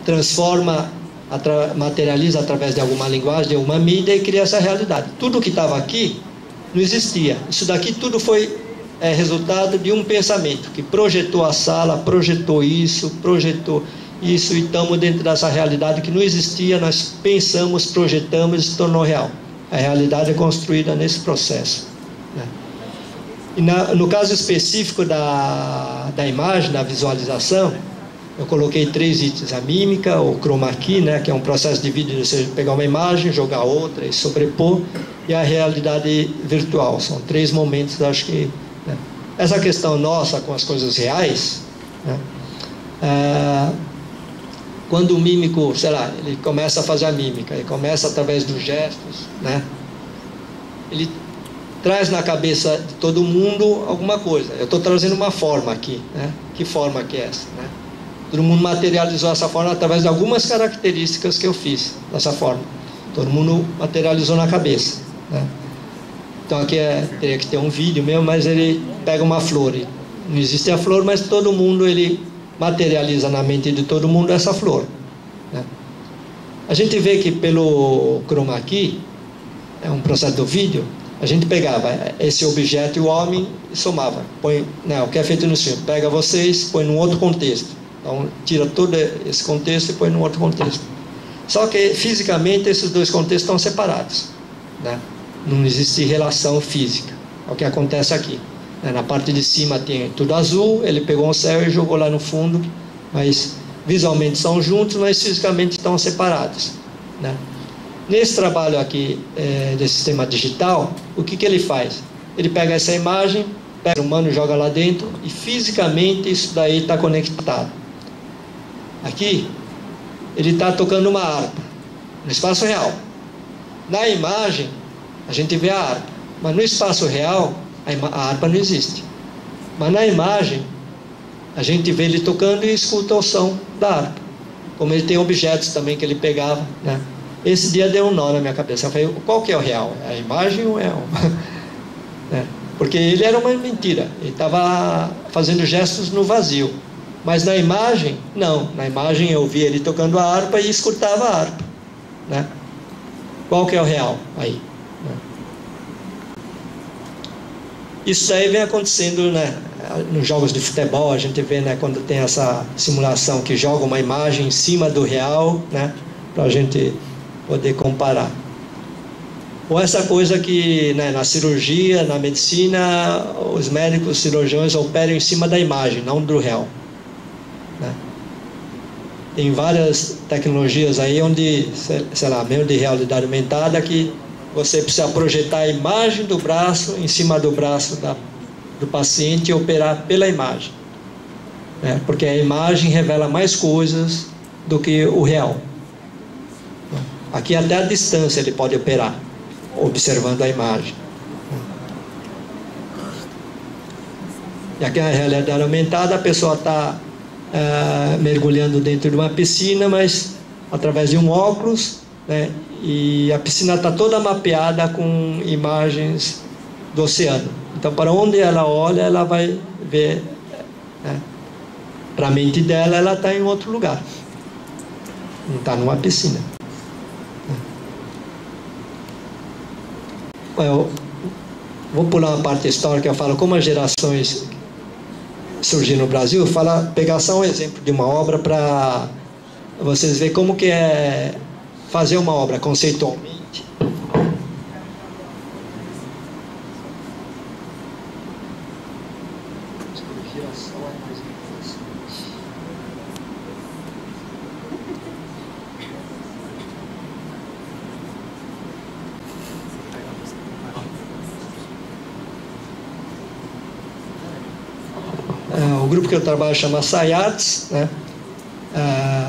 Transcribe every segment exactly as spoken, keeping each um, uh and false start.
transforma, atra materializa através de alguma linguagem, de alguma mídia e cria essa realidade. Tudo que estava aqui não existia. Isso daqui tudo foi é, resultado de um pensamento que projetou a sala, projetou isso, projetou isso, e estamos dentro dessa realidade que não existia. Nós pensamos, projetamos e se tornou real. A realidade é construída nesse processo, né? E na, no caso específico da, da imagem, da visualização, eu coloquei três itens: a mímica, o chroma key, né, que é um processo de vídeo, de você pegar uma imagem, jogar outra e sobrepor, e a realidade virtual. São três momentos, acho que, né? Essa questão nossa com as coisas reais, né, é, quando o mímico, sei lá, ele começa a fazer a mímica, ele começa através dos gestos, né, ele traz na cabeça de todo mundo alguma coisa. Eu estou trazendo uma forma aqui, né? Que forma que é essa, né? Todo mundo materializou essa forma através de algumas características que eu fiz dessa forma. Todo mundo materializou na cabeça, né? Então aqui é, teria que ter um vídeo mesmo, mas ele pega uma flor. Não existe a flor, mas todo mundo, ele materializa na mente de todo mundo essa flor, né? A gente vê que pelo chroma key, é um processo do vídeo, a gente pegava esse objeto e o homem e somava. Põe, não, o que é feito no filme, pega vocês, põe num outro contexto. Então tira todo esse contexto e põe num outro contexto. Só que fisicamente esses dois contextos estão separados, né? Não existe relação física. É o que acontece aqui. Na parte de cima tem tudo azul, ele pegou um céu e jogou lá no fundo, mas visualmente são juntos, mas fisicamente estão separados, né? Nesse trabalho aqui é, desse sistema digital, o que, que ele faz? Ele pega essa imagem, pega o humano, joga lá dentro, e fisicamente isso daí está conectado. Aqui, ele está tocando uma harpa, no espaço real. Na imagem, a gente vê a harpa, mas no espaço real, a harpa não existe. Mas na imagem, a gente vê ele tocando e escuta o som da harpa. Como ele tem objetos também que ele pegava, né? Esse dia deu um nó na minha cabeça. Eu falei, qual que é o real? É a imagem ou é o... é, porque ele era uma mentira. Ele estava fazendo gestos no vazio. Mas na imagem, não. Na imagem eu via ele tocando a harpa e escutava a harpa, né? Qual que é o real aí, né? Isso daí vem acontecendo, né, nos jogos de futebol. A gente vê, né, quando tem essa simulação que joga uma imagem em cima do real, né, para a gente poder comparar. Ou essa coisa que, né, na cirurgia, na medicina, os médicos, os cirurgiões operam em cima da imagem, não do real, né? Tem várias tecnologias aí onde, sei lá, mesmo de realidade aumentada, que você precisa projetar a imagem do braço em cima do braço da, do paciente e operar pela imagem, né? Porque a imagem revela mais coisas do que o real. Aqui até a distância ele pode operar, observando a imagem. E aqui na realidade aumentada, a pessoa está uh, mergulhando dentro de uma piscina, mas através de um óculos, né, e a piscina está toda mapeada com imagens do oceano. Então, para onde ela olha, ela vai ver, né? Para a mente dela, ela está em outro lugar, não está numa piscina. Eu vou pular uma parte histórica. Eu falo como as gerações surgiram no Brasil. Fala, pegar só um exemplo de uma obra para vocês verem como que é fazer uma obra conceitualmente. O grupo que eu trabalho chama SciArts, né? Ah,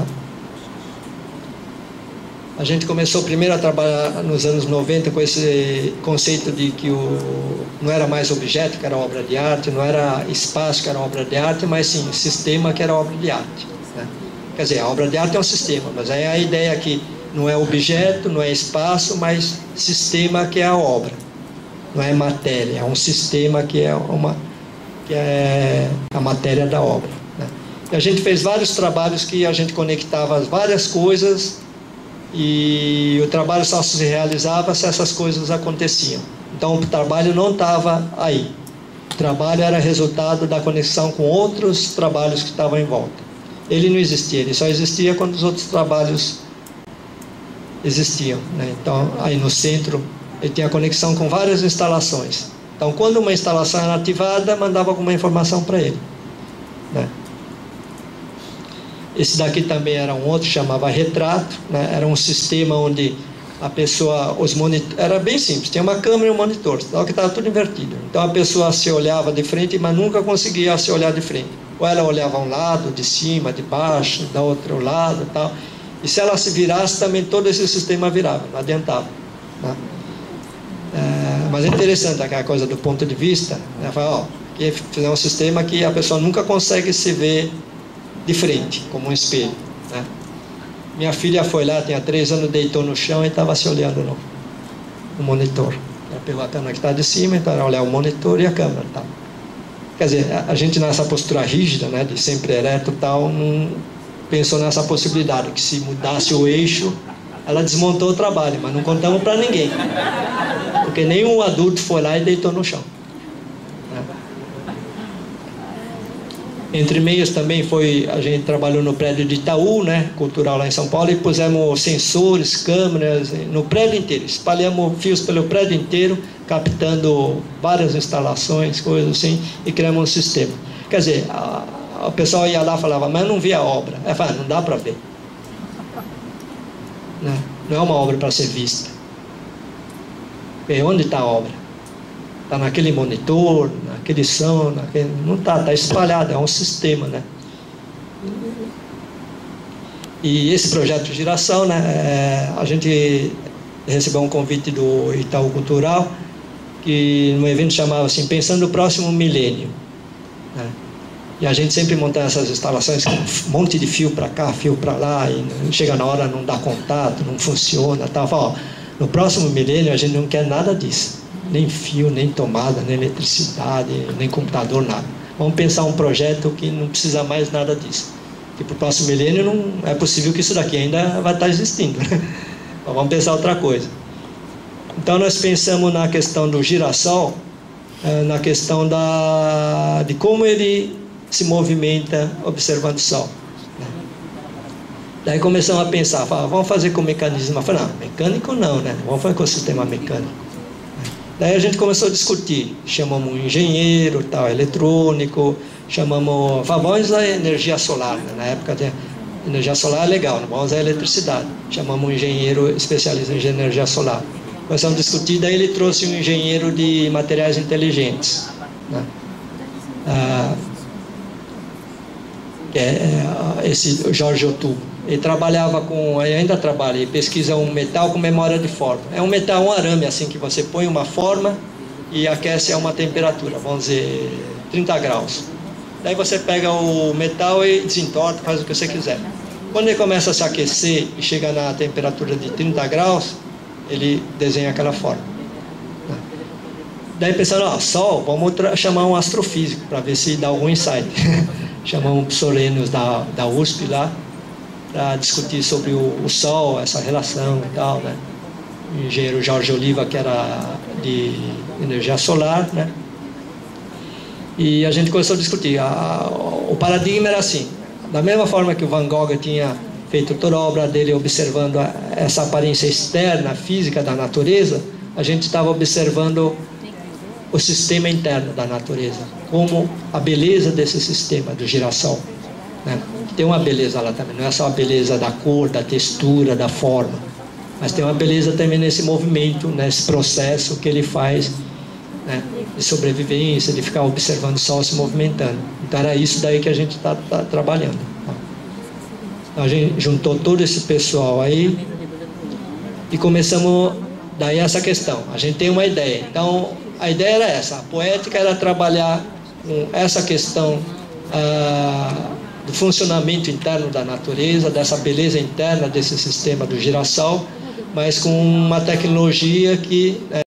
a gente começou primeiro a trabalhar nos anos noventa com esse conceito de que o, não era mais objeto que era obra de arte, não era espaço que era obra de arte, mas sim sistema que era obra de arte, né? Quer dizer, a obra de arte é um sistema, mas aí a ideia é que não é objeto, não é espaço, mas sistema que é a obra. Não é matéria, é um sistema que é uma... que é a matéria da obra, né? E a gente fez vários trabalhos que a gente conectava as várias coisas e o trabalho só se realizava se essas coisas aconteciam. Então o trabalho não estava aí. O trabalho era resultado da conexão com outros trabalhos que estavam em volta. Ele não existia, ele só existia quando os outros trabalhos existiam, né? Então aí no centro ele tinha conexão com várias instalações. Então quando uma instalação era ativada, mandava alguma informação para ele, né? Esse daqui também era um outro, chamava retrato, né? Era um sistema onde a pessoa, os monitor, era bem simples, tinha uma câmera e um monitor, só que estava tudo invertido. Então a pessoa se olhava de frente, mas nunca conseguia se olhar de frente. Ou ela olhava um lado, de cima, de baixo, da outro lado e tal. E se ela se virasse, também todo esse sistema virava, não adiantava, né? É, mas é interessante aquela coisa do ponto de vista, né? Fala, ó, que fizer um sistema que a pessoa nunca consegue se ver de frente, como um espelho, né? Minha filha foi lá, tinha três anos, deitou no chão e estava se olhando no, no monitor. Ela pegou a câmera que está de cima, então ela olhava o monitor e a câmera, tá? Quer dizer, a, a gente nessa postura rígida, né, de sempre ereto e tal, não pensou nessa possibilidade, que se mudasse o eixo, ela desmontou o trabalho, mas não contamos para ninguém, porque nenhum adulto foi lá e deitou no chão, né? Entre meios também foi, a gente trabalhou no prédio de Itaú, né, cultural lá em São Paulo, e pusemos sensores, câmeras no prédio inteiro, espalhamos fios pelo prédio inteiro, captando várias instalações, coisas assim, e criamos um sistema. Quer dizer, a, a pessoa ia lá e falava, mas eu não vi a obra. Ela falava, não dá para ver, né? Não é uma obra para ser vista. E onde está a obra? Está naquele monitor, naquele som, naquele... não está, está espalhado, é um sistema, né? E esse projeto de giração, né, é, a gente recebeu um convite do Itaú Cultural, que no evento chamava assim, Pensando no Próximo Milênio, né? E a gente sempre montava essas instalações com um monte de fio para cá, fio para lá, e chega na hora não dá contato, não funciona, tal. Fala, ó, no próximo milênio a gente não quer nada disso, nem fio, nem tomada, nem eletricidade, nem computador, nada. Vamos pensar um projeto que não precisa mais nada disso, que para o próximo milênio não é possível que isso daqui ainda vai estar existindo, né? Então vamos pensar outra coisa. Então nós pensamos na questão do girassol, na questão da, de como ele se movimenta observando o sol, né? Daí começamos a pensar, falar, vamos fazer com mecanismo. Eu falei, não, mecânico não, né? Vamos fazer com o sistema mecânico. Daí a gente começou a discutir, chamamos um engenheiro, tal, eletrônico, chamamos, vamos usar energia solar, né? Na época de energia solar é legal, não vamos usar eletricidade. Chamamos um engenheiro especialista em energia solar. Começamos a discutir, daí ele trouxe um engenheiro de materiais inteligentes, né? Ah, que é esse Jorge Otubo. Ele trabalhava com, ele ainda trabalha, ele pesquisa um metal com memória de forma. É um metal, um arame assim, que você põe uma forma e aquece a uma temperatura, vamos dizer, trinta graus. Daí você pega o metal e desentorta, faz o que você quiser. Quando ele começa a se aquecer e chega na temperatura de trinta graus, ele desenha aquela forma. Daí pensando, ó, Sol, vamos chamar um astrofísico para ver se dá algum insight. Chamamos Psolênios da, da U S P lá, para discutir sobre o, o Sol, essa relação e tal, né? O engenheiro Jorge Oliva, que era de energia solar, né? E a gente começou a discutir. A, o paradigma era assim, da mesma forma que o Van Gogh tinha feito toda a obra dele observando a, essa aparência externa, física da natureza, a gente estava observando o sistema interno da natureza, como a beleza desse sistema do girassol, né? Tem uma beleza lá também, não é só a beleza da cor, da textura, da forma, mas tem uma beleza também nesse movimento, nesse processo que ele faz, né, de sobrevivência, de ficar observando o sol se movimentando. Então era isso daí que a gente está tá trabalhando. Então, a gente juntou todo esse pessoal aí e começamos daí essa questão. A gente tem uma ideia, então a ideia era essa, a poética era trabalhar com essa questão ah, do funcionamento interno da natureza, dessa beleza interna desse sistema do girassol, mas com uma tecnologia que